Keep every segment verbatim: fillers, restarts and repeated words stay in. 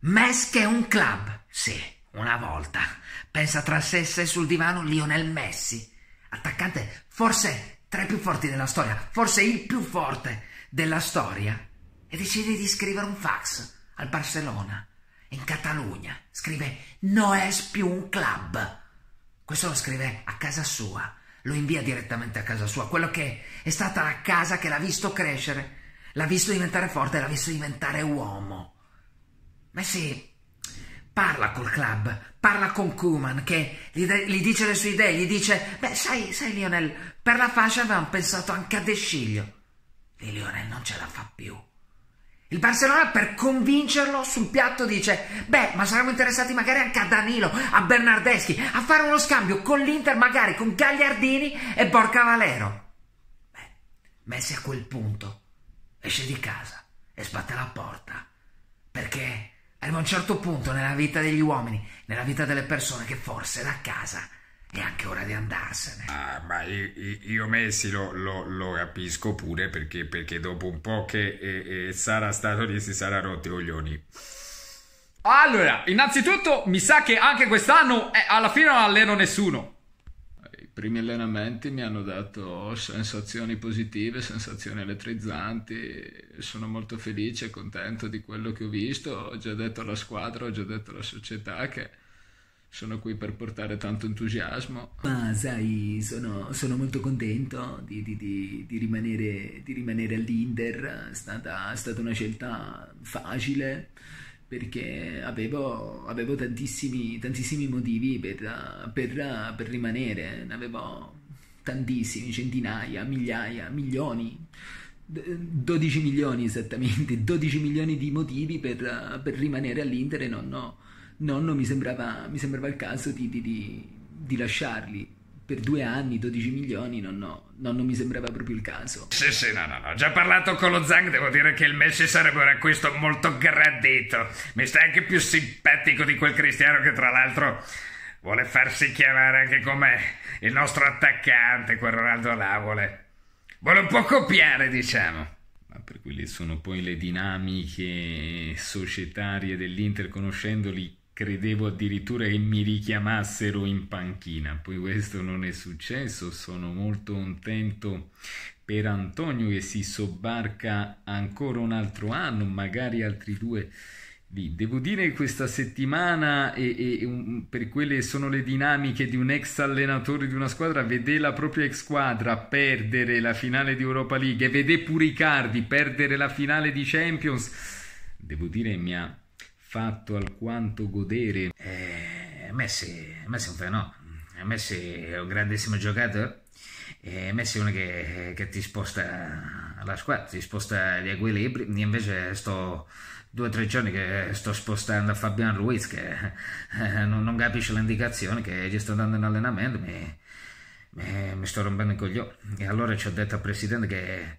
Mes che è un club. Sì, una volta. Pensa tra sé e sé sul divano Lionel Messi. Attaccante forse tra i più forti della storia, forse il più forte della storia. E decide di scrivere un fax al Barcellona. In Catalogna scrive no es più un club. Questo lo scrive a casa sua, lo invia direttamente a casa sua, quello che è stata la casa che l'ha visto crescere, l'ha visto diventare forte, l'ha visto diventare uomo. Messi parla col club, parla con Koeman che gli, de- gli dice le sue idee, gli dice beh sai, sai Lionel, per la fascia avevamo pensato anche a De Sciglio. E Lionel non ce la fa più. Il Barcellona per convincerlo sul piatto dice beh ma saremmo interessati magari anche a Danilo, a Bernardeschi, a fare uno scambio con l'Inter magari con Gagliardini e Borca Valero. Beh, Messi a quel punto esce di casa e sbatte la porta perché arriva un certo punto nella vita degli uomini, nella vita delle persone che forse da casa è anche ora di andarsene. Ah, ma io, io Messi lo, lo, lo capisco pure perché, perché dopo un po' che eh, eh, sarà stato lì si sarà rotto i coglioni. Allora, innanzitutto mi sa che anche quest'anno eh, alla fine non alleno nessuno. I primi allenamenti mi hanno dato sensazioni positive, sensazioni elettrizzanti. Sono molto felice e contento di quello che ho visto. Ho già detto alla squadra, ho già detto alla società che sono qui per portare tanto entusiasmo. Ma sai, sono, sono molto contento di, di, di, di, rimanere, di rimanere all'Inter. È stata, è stata una scelta facile perché avevo, avevo tantissimi, tantissimi motivi per, per, per rimanere. Ne avevo tantissimi, centinaia, migliaia, milioni. dodici milioni esattamente, dodici milioni di motivi per, per rimanere all'Inter e non ho... nonno mi sembrava, mi sembrava il caso di, di, di, di lasciarli per due anni, dodici milioni, nonno, nonno mi sembrava proprio il caso. Sì, sì, no, no, no, ho già parlato con lo Zang, devo dire che il Messi sarebbe un acquisto molto gradito. Mi sta anche più simpatico di quel Cristiano che tra l'altro vuole farsi chiamare anche come il nostro attaccante, quel Ronaldo là, vuole, vuole un po' copiare, diciamo. Ma per quelle sono poi le dinamiche societarie dell'Inter, conoscendoli credevo addirittura che mi richiamassero in panchina, poi questo non è successo. Sono molto contento per Antonio che si sobbarca ancora un altro anno, magari altri due lì. Devo dire che questa settimana e, e un, per quelle sono le dinamiche di un ex allenatore di una squadra, vedere la propria ex squadra perdere la finale di Europa League e vedere pure Icardi perdere la finale di Champions, devo dire mi ha fatto alquanto godere. Eh, Messi, Messi è un fenomeno, Messi è un grandissimo giocatore, e Messi è uno che, che ti sposta la squadra, ti sposta gli equilibri. Io invece sto due o tre giorni che sto spostando a Fabian Ruiz che eh, non, non capisce le indicazioni, che gli sto dando in allenamento, mi, mi, mi sto rompendo i coglioni. E allora ci ho detto al presidente che,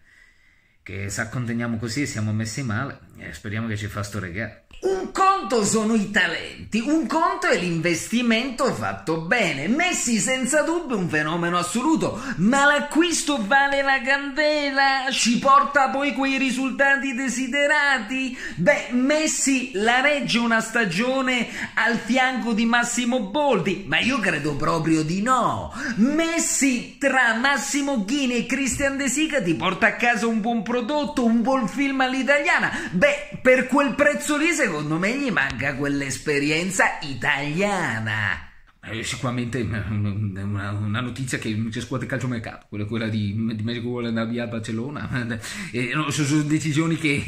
che se acconteniamo così siamo messi male e speriamo che ci fa sto regalo. Un conto sono i talenti, un conto è l'investimento fatto bene. Messi senza dubbio un fenomeno assoluto, ma l'acquisto vale la candela? Ci porta poi quei risultati desiderati? Beh, Messi la regge una stagione al fianco di Massimo Boldi, ma io credo proprio di no. Messi tra Massimo Ghini e Christian De Sica ti porta a casa un buon prodotto, un buon film all'italiana. Beh, per quel prezzo lì secondo me gli manca quell'esperienza italiana. Eh, sicuramente una, una notizia che c'è scuote calciomercato, quella, quella di, di Messi che vuole andare via a Barcellona. Eh, no, sono decisioni che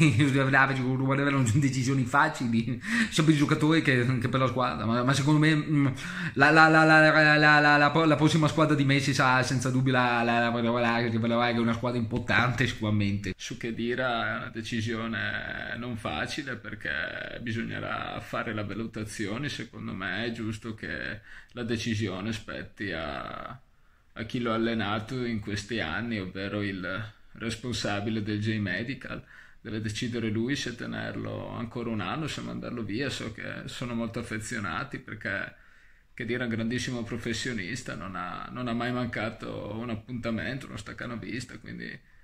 erano decisioni facili, sia per i giocatori che, che per la squadra, ma, ma secondo me la, la, la, la, la, la, la, la, la prossima squadra di Messi sarà senza dubbio la, la, la, la, la, che è una squadra importante sicuramente. Su Khedira è una decisione non facile perché bisognerà fare la valutazione. Secondo me è giusto che la decisione spetti a, a chi lo ha allenato in questi anni, ovvero il responsabile del J-Medical. Deve decidere lui se tenerlo ancora un anno, se mandarlo via. So che sono molto affezionati perché Khedira è un grandissimo professionista, non ha, non ha mai mancato un appuntamento, uno staccanovista, quindi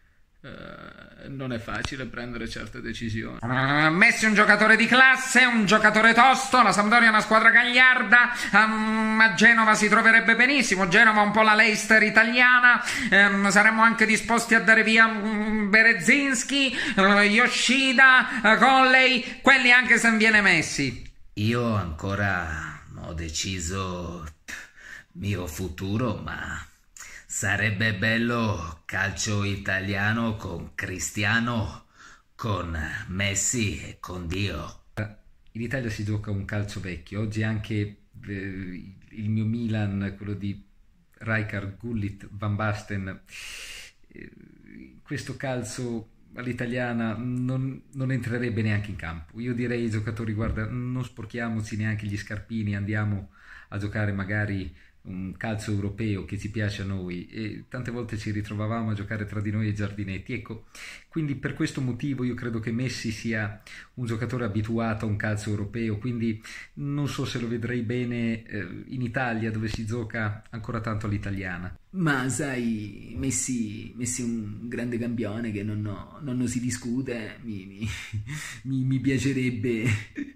eh, non è facile prendere certe decisioni. Uh, Messi è un giocatore di classe, un giocatore tosto, la Sampdoria è una squadra gagliarda, um, a Genova si troverebbe benissimo, Genova è un po' la Leicester italiana, um, saremmo anche disposti a dare via um, Berezinski, uh, Yoshida, uh, Conley, quelli anche se viene Messi. Io ancora non ho deciso mio futuro, ma sarebbe bello calcio italiano con Cristiano, con Messi e con Dio. In Italia si gioca un calcio vecchio, oggi anche eh, il mio Milan, quello di Rijkaard, Gullit, Van Basten, eh, questo calcio all'italiana non, non entrerebbe neanche in campo. Io direi ai giocatori: guarda, non sporchiamoci neanche gli scarpini, andiamo a giocare magari un calcio europeo che ci piace a noi. E tante volte ci ritrovavamo a giocare tra di noi ai giardinetti, ecco. Quindi per questo motivo io credo che Messi sia un giocatore abituato a un calcio europeo, quindi non so se lo vedrei bene eh, in Italia, dove si gioca ancora tanto all'italiana. Ma sai, Messi, Messi è un grande campione che non, no, non si discute. Mi, mi, mi, mi piacerebbe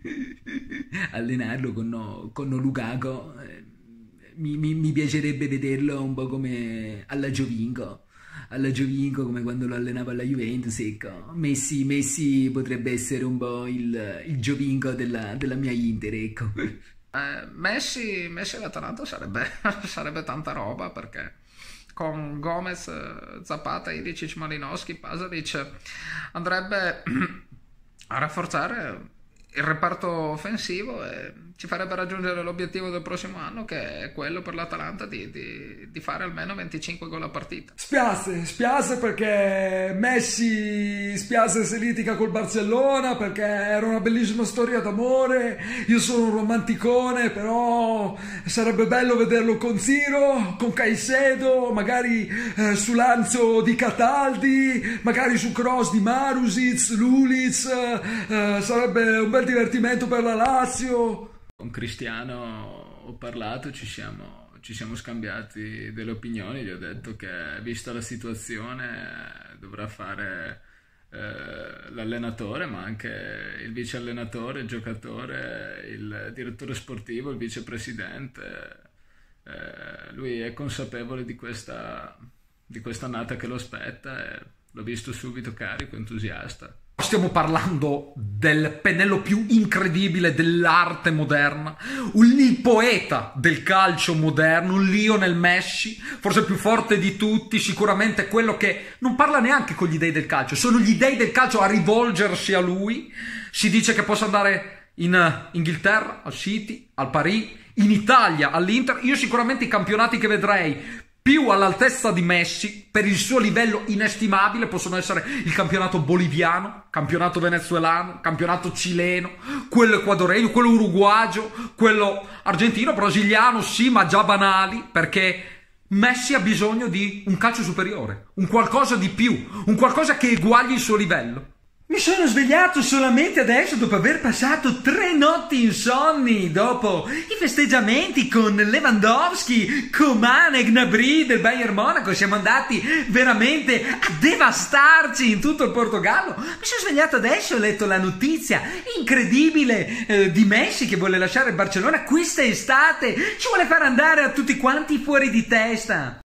allenarlo con, no, con no Lukaku. Mi, mi, mi piacerebbe vederlo un po' come alla Giovinco, alla Giovinco come quando lo allenava alla Juventus, ecco. Messi, Messi potrebbe essere un po' il, il Giovinco della, della mia Inter, ecco. Eh, Messi, Messi all'Atalanta sarebbe, sarebbe tanta roba, perché con Gomez, Zapata, Ilicic, Malinowski, Pasalic andrebbe a rafforzare il reparto offensivo e ci farebbe raggiungere l'obiettivo del prossimo anno, che è quello per l'Atalanta di, di, di fare almeno venticinque gol a partita. Spiace, spiace perché Messi spiace se litiga col Barcellona, perché era una bellissima storia d'amore. Io sono un romanticone, però sarebbe bello vederlo con Ciro, con Caicedo, magari eh, su lancio di Cataldi, magari su cross di Marusic, Lulic, eh, sarebbe un bel divertimento per la Lazio. Con Cristiano ho parlato, ci siamo, ci siamo scambiati delle opinioni, gli ho detto che vista la situazione dovrà fare eh, l'allenatore, ma anche il vice allenatore, il giocatore, il direttore sportivo, il vicepresidente. Eh, lui è consapevole di questa, di questa annata che lo aspetta e l'ho visto subito carico, entusiasta. Stiamo parlando del pennello più incredibile dell'arte moderna, un, il poeta del calcio moderno, un Lionel Messi, forse il più forte di tutti, sicuramente quello che non parla neanche con gli dei del calcio, sono gli dei del calcio a rivolgersi a lui. Si dice che possa andare in Inghilterra, al City, al Paris, in Italia, all'Inter. Io sicuramente i campionati che vedrei più all'altezza di Messi per il suo livello inestimabile possono essere il campionato boliviano, campionato venezuelano, campionato cileno, quello ecuadoregno, quello uruguagio, quello argentino, brasiliano, sì, ma già banali, perché Messi ha bisogno di un calcio superiore, un qualcosa di più, un qualcosa che eguagli il suo livello. Mi sono svegliato solamente adesso dopo aver passato tre notti insonni, dopo i festeggiamenti con Lewandowski, Coman e Gnabry del Bayern Monaco. Siamo andati veramente a devastarci in tutto il Portogallo. Mi sono svegliato adesso e ho letto la notizia incredibile eh, di Messi che vuole lasciare il Barcellona questa estate. Ci vuole far andare a tutti quanti fuori di testa.